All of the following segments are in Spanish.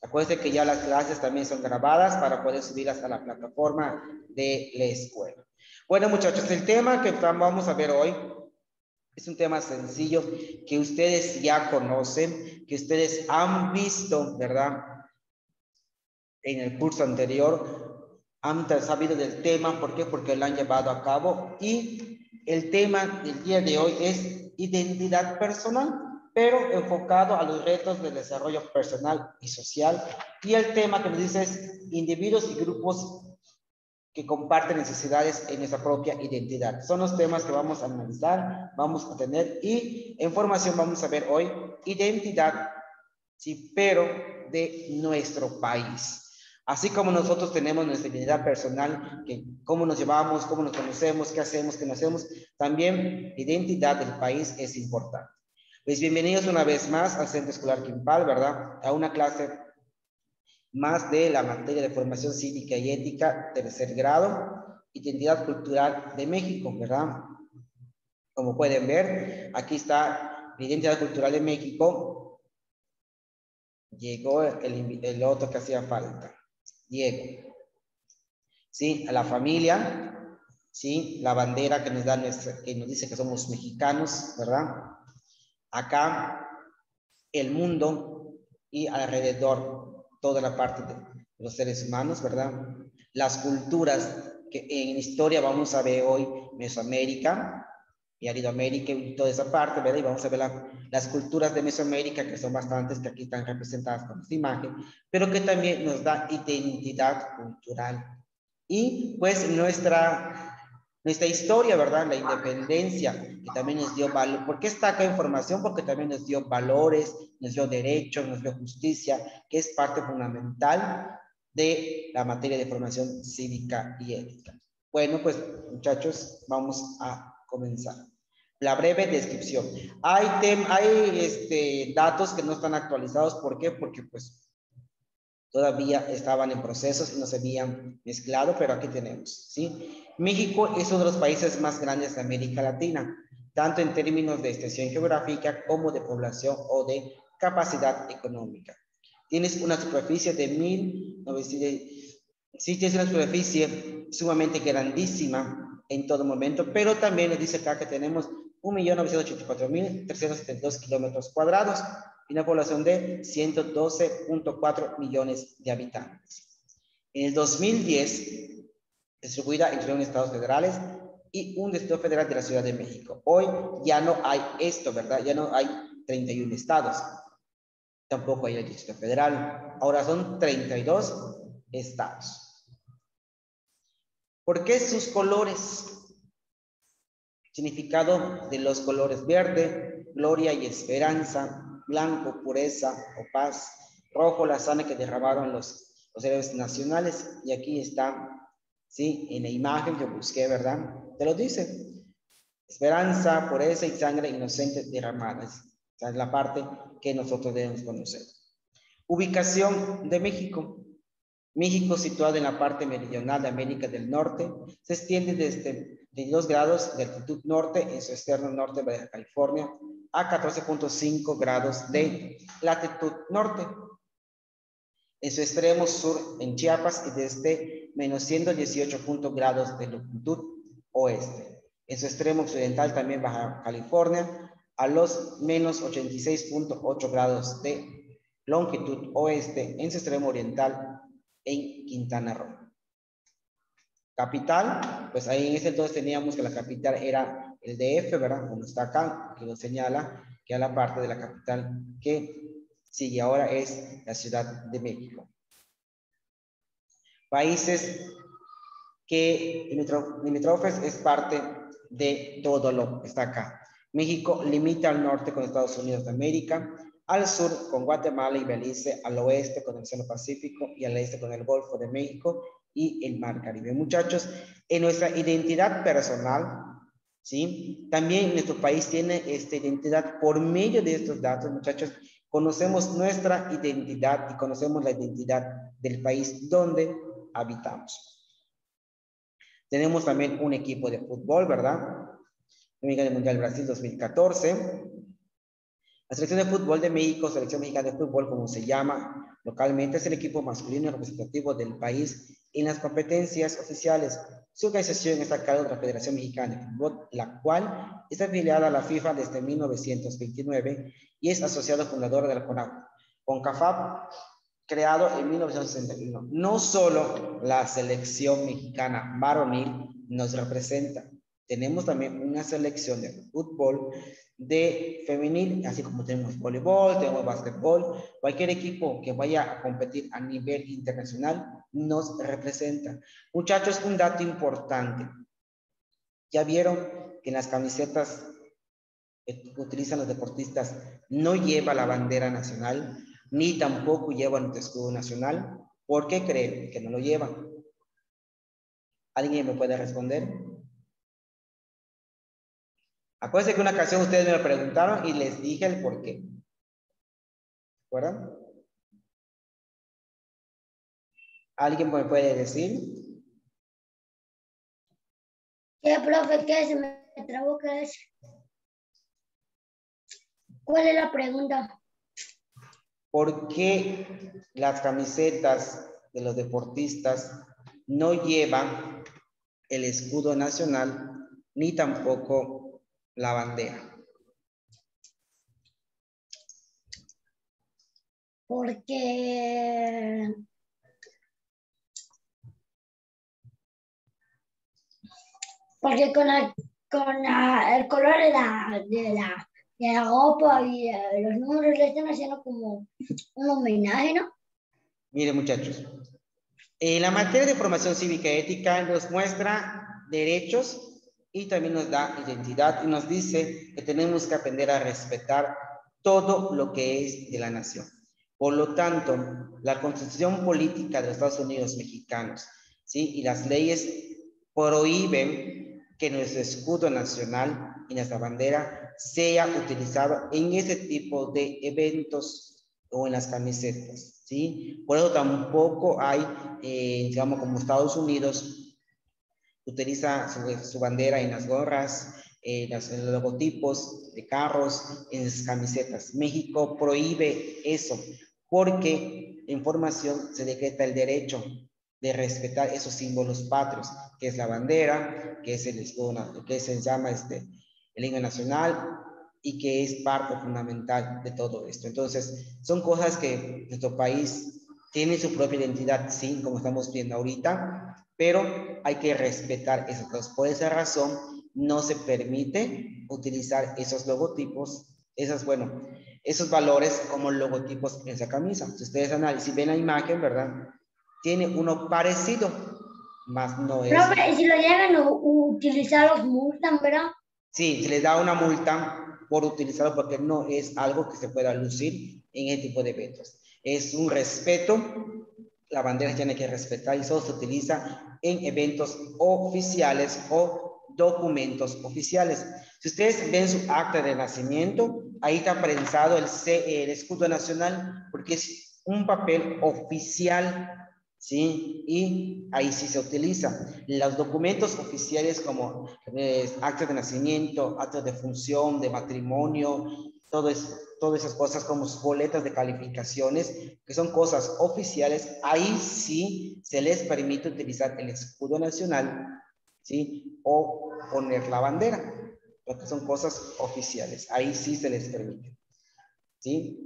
Acuérdense que ya las clases también son grabadas para poder subirlas a la plataforma de la escuela. Bueno, muchachos, el tema que vamos a ver hoy es un tema sencillo que ustedes ya conocen, que ustedes han visto, ¿verdad? En el curso anterior, han sabido del tema. ¿Por qué? Porque lo han llevado a cabo. Y el tema del día de hoy es identidad personal, pero enfocado a los retos del desarrollo personal y social. Y el tema que nos dice es individuos y grupos que comparten necesidades en nuestra propia identidad. Son los temas que vamos a analizar, vamos a tener, y en formación vamos a ver hoy identidad, sí, pero de nuestro país. Así como nosotros tenemos nuestra identidad personal, que cómo nos llevamos, cómo nos conocemos, qué hacemos, qué no hacemos, también la identidad del país es importante. Pues bienvenidos una vez más al Centro Escolar Quimpal, ¿verdad? A una clase más de la materia de formación cívica y ética, tercer grado, identidad cultural de México, ¿verdad? Como pueden ver, aquí está la identidad cultural de México. Llegó el otro que hacía falta, Diego. Sí, a la familia, sí, la bandera que nos da que nos dice que somos mexicanos, ¿verdad? Acá el mundo y alrededor toda la parte de los seres humanos, ¿verdad? Las culturas que en historia vamos a ver hoy, Mesoamérica y Aridoamérica y toda esa parte, ¿verdad? Y vamos a ver las culturas de Mesoamérica, que son bastantes, que aquí están representadas con esta imagen, pero que también nos da identidad cultural. Y pues nuestra historia, ¿verdad? La independencia, que también nos dio valor. ¿Por qué está acá información? Porque también nos dio valores, nos dio derechos, nos dio justicia, que es parte fundamental de la materia de formación cívica y ética. Bueno, pues muchachos, vamos a comenzar. La breve descripción. Hay datos que no están actualizados. ¿Por qué? Porque pues todavía estaban en procesos y no se habían mezclado, pero aquí tenemos, ¿sí? México es uno de los países más grandes de América Latina, tanto en términos de extensión geográfica como de población o de capacidad económica. Tienes una superficie de 1.900, sí, tienes una superficie sumamente grandísima en todo momento, pero también nos dice acá que tenemos 1.984.372 kilómetros cuadrados y una población de 112.4 millones de habitantes. En el 2010, distribuida entre 1 estados federales y un distrito federal de la Ciudad de México. Hoy ya no hay esto, ¿verdad? Ya no hay 31 estados. Tampoco hay el distrito federal. Ahora son 32 estados. ¿Por qué sus colores? Significado de los colores: verde, gloria y esperanza; blanco, pureza o paz; rojo, la sangre que derramaron los héroes nacionales. Y aquí está, ¿sí? En la imagen que busqué, ¿verdad? Te lo dice: esperanza, pureza y sangre inocente derramada. Esa es la parte que nosotros debemos conocer. Ubicación de México. México, situado en la parte meridional de América del Norte, se extiende desde 22 grados de altitud norte en su extremo norte de Baja California a 14.5 grados de latitud norte en su extremo sur en Chiapas y desde menos 118 grados de longitud oeste. En su extremo occidental también Baja California a los menos 86.8 grados de longitud oeste en su extremo oriental en Quintana Roo. Capital, pues ahí en ese entonces teníamos que la capital era el DF, ¿verdad? Como está acá, que lo señala, que es la parte de la capital que sigue ahora es la Ciudad de México. Países que limítrofes es parte de todo lo que está acá. México limita al norte con Estados Unidos de América, al sur con Guatemala y Belice, al oeste con el Océano Pacífico y al este con el Golfo de México y el Mar Caribe. Muchachos, en nuestra identidad personal, ¿sí? También nuestro país tiene esta identidad. Por medio de estos datos, muchachos, conocemos nuestra identidad y conocemos la identidad del país donde habitamos. Tenemos también un equipo de fútbol, ¿verdad? Liga del Mundial Brasil 2014. La selección de fútbol de México, selección mexicana de fútbol, como se llama localmente, es el equipo masculino representativo del país en las competencias oficiales. Su organización está a cargo de la Federación Mexicana de Fútbol, la cual está afiliada a la FIFA desde 1929 y es asociado fundador de la CONCACAF, creado en 1961. No solo la selección mexicana varonil nos representa, tenemos también una selección de fútbol de femenil, así como tenemos voleibol, tenemos básquetbol, cualquier equipo que vaya a competir a nivel internacional nos representa. Muchachos, un dato importante. Ya vieron que en las camisetas que utilizan los deportistas no lleva la bandera nacional, ni tampoco lleva el escudo nacional. ¿Por qué creen que no lo llevan? ¿Alguien me puede responder? Acuérdense que una ocasión ustedes me lo preguntaron y les dije el por qué. ¿Se acuerdan? ¿Alguien me puede decir? ¿Qué, profe? ¿Qué? Se me trabó, ¿qué es? ¿Cuál es la pregunta? ¿Por qué las camisetas de los deportistas no llevan el escudo nacional ni tampoco la bandera? Porque el color de la ropa y los números le están haciendo como un homenaje, ¿no? Miren, muchachos, la materia de formación cívica y ética nos muestra derechos y también nos da identidad y nos dice que tenemos que aprender a respetar todo lo que es de la nación. Por lo tanto, la constitución política de los Estados Unidos mexicanos, ¿sí? Y las leyes prohíben que nuestro escudo nacional y nuestra bandera sea utilizado en ese tipo de eventos o en las camisetas, ¿sí? Por eso tampoco hay, digamos, como Estados Unidos utiliza su bandera en las gorras, en los logotipos de carros, en las camisetas. México prohíbe eso porque en formación se decreta el derecho de respetar esos símbolos patrios, que es la bandera, que es el escudo, que se llama el himno nacional y que es parte fundamental de todo esto. Entonces, son cosas que nuestro país tiene su propia identidad, sí, como estamos viendo ahorita, pero hay que respetar eso. Entonces, por esa razón, no se permite utilizar esos logotipos, esos valores como logotipos en esa camisa. Si ustedes si ven la imagen, ¿verdad? Tiene uno parecido, más no es. Profe, si lo llegan a utilizar los multan, ¿verdad? Sí, se les da una multa por utilizarlo porque no es algo que se pueda lucir en este tipo de eventos. Es un respeto, la bandera tiene que respetar y solo se utiliza en eventos oficiales o documentos oficiales. Si ustedes ven su acta de nacimiento, ahí está prensado el escudo nacional porque es un papel oficial, ¿sí? Y ahí sí se utiliza. Los documentos oficiales como actas de nacimiento, actas de función, de matrimonio, todas esas cosas como sus boletas de calificaciones, que son cosas oficiales, ahí sí se les permite utilizar el escudo nacional, ¿sí? O poner la bandera, porque son cosas oficiales, ahí sí se les permite, ¿sí?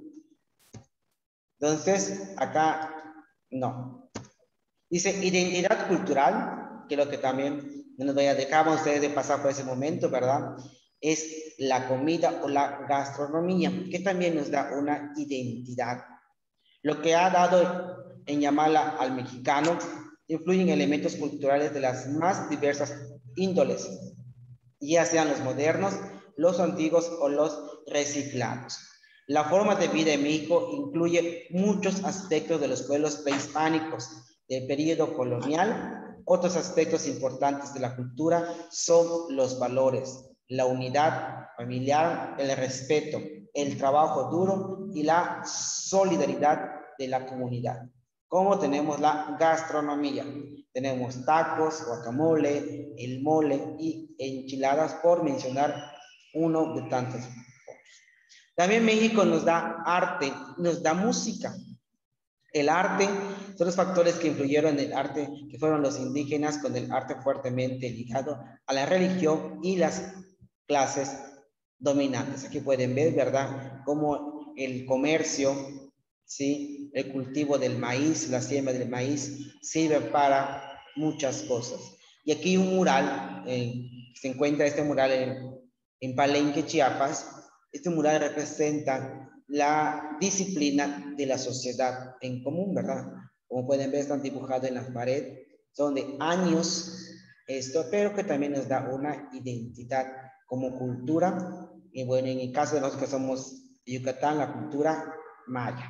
Entonces, acá no. Dice identidad cultural, que lo que también no nos vaya a dejar a ustedes de pasar por ese momento, ¿verdad? Es la comida o la gastronomía, que también nos da una identidad. Lo que ha dado en llamarla al mexicano influyen elementos culturales de las más diversas índoles, ya sean los modernos, los antiguos o los reciclados. La forma de vida en México incluye muchos aspectos de los pueblos prehispánicos del periodo colonial. Otros aspectos importantes de la cultura son los valores, la unidad familiar, el respeto, el trabajo duro y la solidaridad de la comunidad. Como tenemos la gastronomía, tenemos tacos, guacamole, el mole y enchiladas, por mencionar uno de tantos. También México nos da arte, nos da música. El arte son los factores que influyeron en el arte, que fueron los indígenas, con el arte fuertemente ligado a la religión y las clases dominantes. Aquí pueden ver, ¿verdad?, cómo el comercio, ¿sí?, el cultivo del maíz, la siembra del maíz, sirve para muchas cosas. Y aquí un mural, se encuentra este mural en Palenque, Chiapas. Este mural representa la disciplina de la sociedad en común, ¿verdad? Como pueden ver, están dibujados en la pared, son de años esto, pero que también nos da una identidad como cultura. Y bueno, en el caso de nosotros que somos de Yucatán, la cultura maya.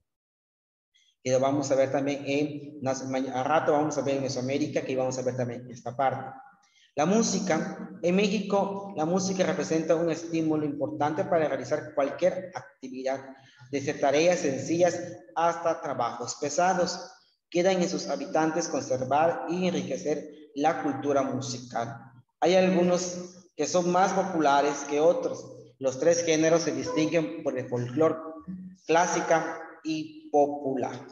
Y lo vamos a ver también a rato vamos a ver en Mesoamérica, que vamos a ver también esta parte. La música, en México, la música representa un estímulo importante para realizar cualquier actividad, desde tareas sencillas hasta trabajos pesados. Quedan en sus habitantes conservar y enriquecer la cultura musical. Hay algunos que son más populares que otros. Los tres géneros se distinguen por el folclore, clásica y popular.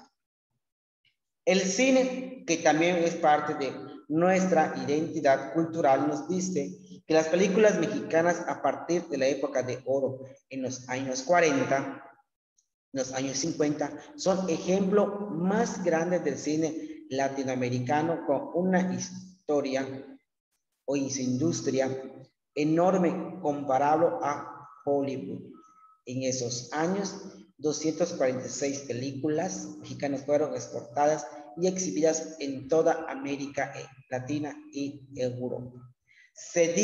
El cine, que también es parte de nuestra identidad cultural, nos dice que las películas mexicanas a partir de la época de oro en los años 40, los años 50, son ejemplo más grande del cine latinoamericano, con una historia o industria enorme comparable a Hollywood. En esos años, 246 películas mexicanas fueron exportadas y exhibidas en toda América Latina y Europa. Se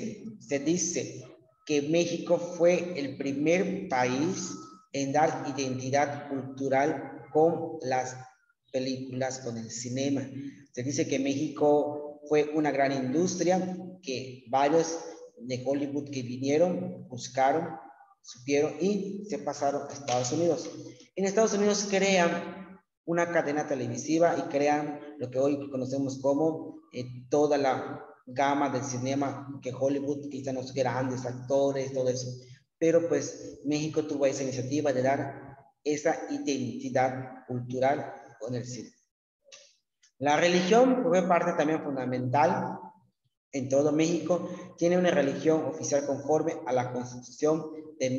dice que México fue el primer país en dar identidad cultural con las películas, con el cinema. Se dice que México fue una gran industria, que varios de Hollywood que vinieron, buscaron, supieron y se pasaron a Estados Unidos. En Estados Unidos crean una cadena televisiva y crean lo que hoy conocemos como toda la gama del cinema, que Hollywood, que están los grandes actores, todo eso. Pero pues México tuvo esa iniciativa de dar esa identidad cultural con el cine. La religión fue parte también fundamental en todo México. Tiene una religión oficial conforme a la Constitución de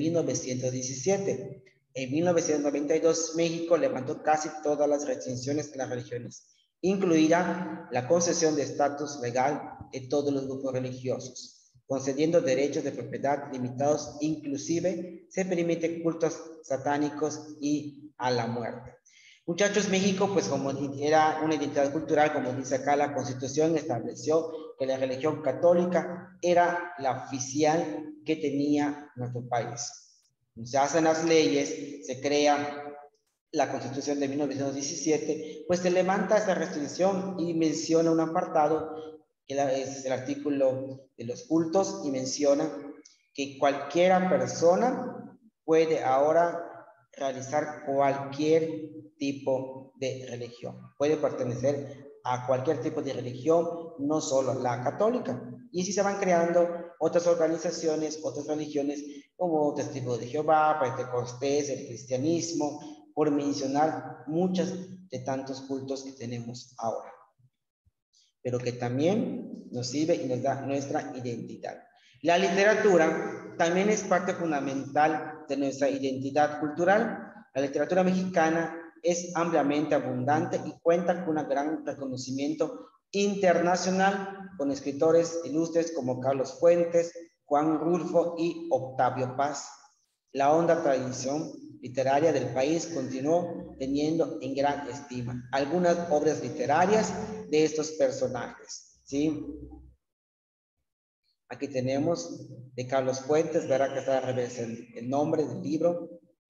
1917. En 1992, México levantó casi todas las restricciones a las religiones, incluida la concesión de estatus legal de todos los grupos religiosos, concediendo derechos de propiedad limitados, inclusive se permite cultos satánicos y a la muerte. Muchachos, México, pues como era una identidad cultural, como dice acá, la Constitución estableció que la religión católica era la oficial que tenía nuestro país. Se hacen las leyes, se crea la Constitución de 1917, pues se levanta esa restricción y menciona un apartado, que es el artículo de los cultos, y menciona que cualquier persona puede ahora realizar cualquier tipo de religión. Puede pertenecer a cualquier tipo de religión, no solo la católica. Y así se van creando otras organizaciones, otras religiones, como Testigos de Jehová, Pentecostés, el cristianismo, por mencionar muchos de tantos cultos que tenemos ahora, pero que también nos sirve y nos da nuestra identidad. La literatura también es parte fundamental de nuestra identidad cultural. La literatura mexicana es ampliamente abundante y cuenta con un gran reconocimiento internacional, con escritores ilustres como Carlos Fuentes, Juan Rulfo y Octavio Paz. La honda tradición literaria del país continuó teniendo en gran estima algunas obras literarias de estos personajes, ¿sí? Aquí tenemos de Carlos Fuentes, verá que está al revés el nombre del libro,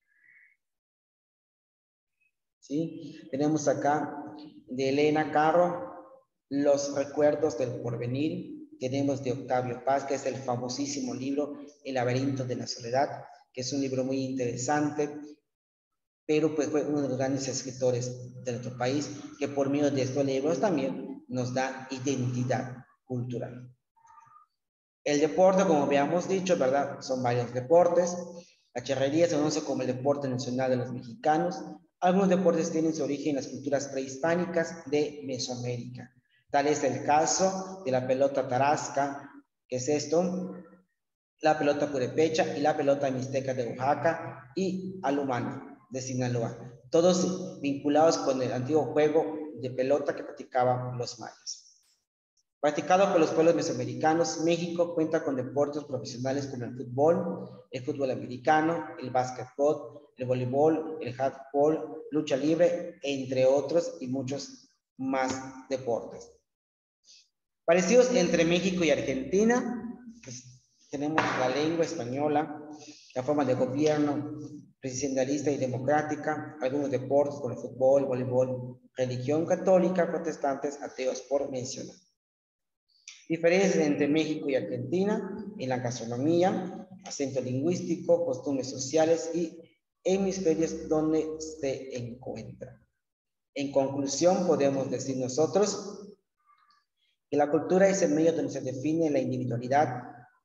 ¿sí? Tenemos acá de Elena Carro, Los recuerdos del porvenir. Tenemos de Octavio Paz, que es el famosísimo libro El laberinto de la soledad, que es un libro muy interesante, pero pues fue uno de los grandes escritores de nuestro país, que por medio de estos libros también nos da identidad cultural. El deporte, como habíamos dicho, ¿verdad? Son varios deportes. La charrería se conoce como el deporte nacional de los mexicanos. Algunos deportes tienen su origen en las culturas prehispánicas de Mesoamérica. Tal es el caso de la pelota tarasca, que es esto, la pelota purépecha y la pelota mixteca de Oaxaca y alumana de Sinaloa, todos vinculados con el antiguo juego de pelota que practicaban los mayas. Practicado por los pueblos mesoamericanos, México cuenta con deportes profesionales como el fútbol americano, el básquetbol, el voleibol, el handball, lucha libre, entre otros y muchos más deportes. Parecidos entre México y Argentina, pues, tenemos la lengua española, la forma de gobierno presidencialista y democrática, algunos deportes como el fútbol, voleibol, religión católica, protestantes, ateos, por mencionar. Diferencias entre México y Argentina en la gastronomía, acento lingüístico, costumbres sociales y hemisferios donde se encuentra. En conclusión, podemos decir nosotros que la cultura es el medio donde se define la individualidad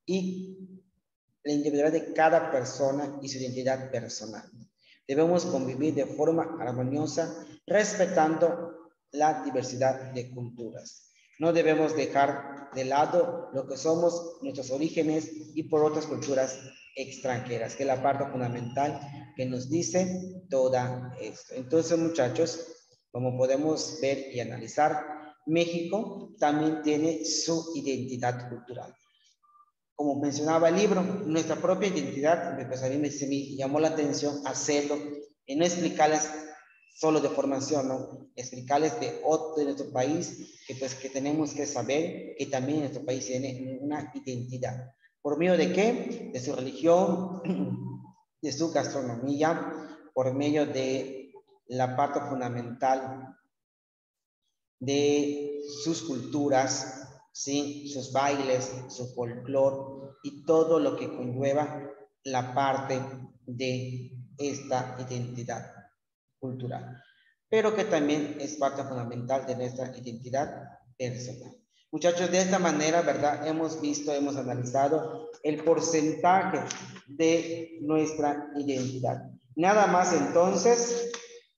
de cada persona y su identidad personal. Debemos convivir de forma armoniosa, respetando la diversidad de culturas. No debemos dejar de lado lo que somos, nuestros orígenes y por otras culturas extranjeras, que es la parte fundamental que nos dice toda esto. Entonces, muchachos, como podemos ver y analizar, México también tiene su identidad cultural. Como mencionaba el libro, nuestra propia identidad, pues a mí me llamó la atención hacerlo y no explicarles solo de formación, ¿no? Explicarles de nuestro país, que tenemos que saber que también nuestro país tiene una identidad. ¿Por medio de qué? De su religión, de su gastronomía, por medio de la parte fundamental de sus culturas, ¿sí? Sus bailes, su folclore y todo lo que conlleva la parte de esta identidad cultural, pero que también es parte fundamental de nuestra identidad personal. Muchachos, de esta manera, ¿verdad? Hemos visto, hemos analizado el porcentaje de nuestra identidad. Nada más entonces,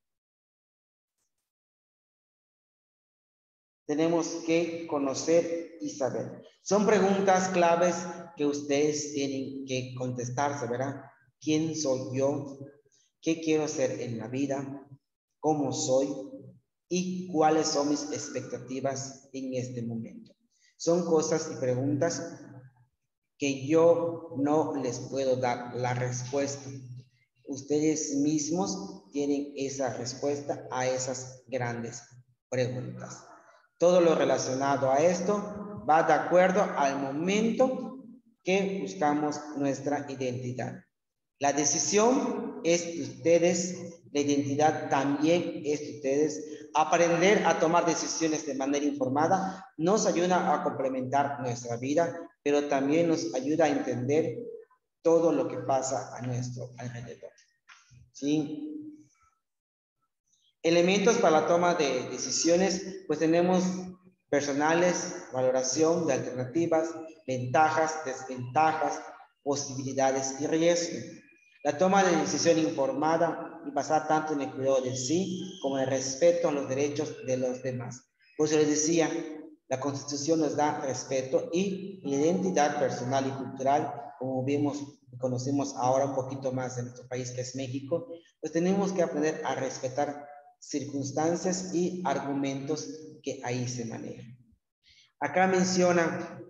tenemos que conocer y saber. Son preguntas claves que ustedes tienen que contestarse, ¿verdad? ¿Quién soy yo? ¿Qué quiero hacer en la vida? ¿Cómo soy? ¿Y cuáles son mis expectativas en este momento? Son cosas y preguntas que yo no les puedo dar la respuesta. Ustedes mismos tienen esa respuesta a esas grandes preguntas. Todo lo relacionado a esto va de acuerdo al momento que buscamos nuestra identidad. La decisión es de ustedes, la identidad también es de ustedes. Aprender a tomar decisiones de manera informada nos ayuda a complementar nuestra vida, pero también nos ayuda a entender todo lo que pasa a nuestro alrededor. ¿Sí? Elementos para la toma de decisiones, pues tenemos personales, valoración de alternativas, ventajas, desventajas, posibilidades y riesgos. La toma de decisión informada y basada tanto en el cuidado de sí como en el respeto a los derechos de los demás. Pues les decía, la Constitución nos da respeto y la identidad personal y cultural, como vimos y conocemos ahora un poquito más de nuestro país que es México, pues tenemos que aprender a respetar circunstancias y argumentos que ahí se manejan. Acá menciona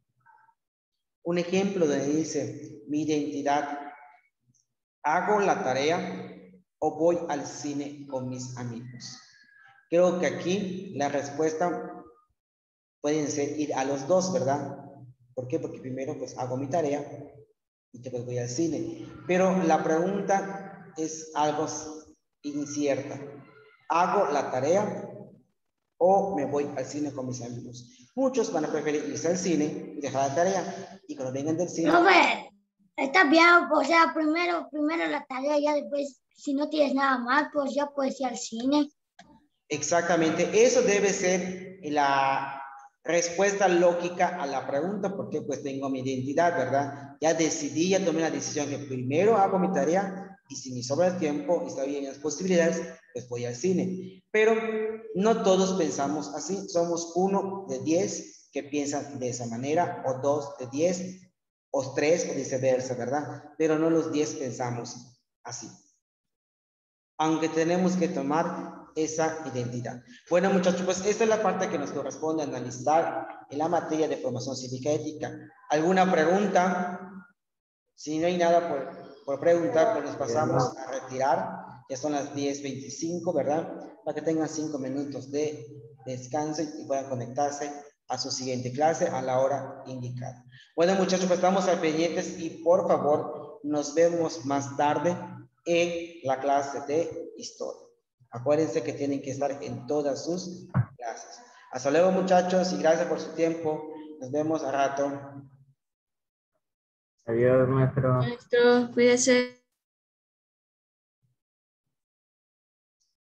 un ejemplo donde dice, mi identidad, ¿hago la tarea o voy al cine con mis amigos? Creo que aquí la respuesta pueden ser ir a los dos, ¿verdad? ¿Por qué? Porque primero pues hago mi tarea y después voy al cine. Pero la pregunta es algo incierta. ¿Hago la tarea o me voy al cine con mis amigos? Muchos van a preferir irse al cine y dejar la tarea. Y cuando vengan del cine... Robert, está bien, o sea, primero la tarea, ya después, si no tienes nada más, pues ya puedes ir al cine. Exactamente, eso debe ser la respuesta lógica a la pregunta, porque pues tengo mi identidad, ¿verdad? Ya decidí, ya tomé la decisión que primero hago mi tarea y si me sobra el tiempo y está bien las posibilidades, pues voy al cine. Pero no todos pensamos así. Somos 1 de 10 que piensan de esa manera, o 2 de 10, o 3 o viceversa, ¿verdad? Pero no los 10 pensamos así. Aunque tenemos que tomar esa identidad. Bueno, muchachos, pues esta es la parte que nos corresponde analizar en la materia de formación cívica ética. ¿Alguna pregunta? Si no hay nada por preguntar, pues nos pasamos a retirar. Ya son las 10:25, ¿verdad? Para que tengan 5 minutos de descanso y puedan conectarse a su siguiente clase a la hora indicada. Bueno, muchachos, pues estamos al pendientes y por favor, nos vemos más tarde en la clase de historia. Acuérdense que tienen que estar en todas sus clases. Hasta luego, muchachos, y gracias por su tiempo. Nos vemos a rato. Adiós, maestro. Maestro, cuídese.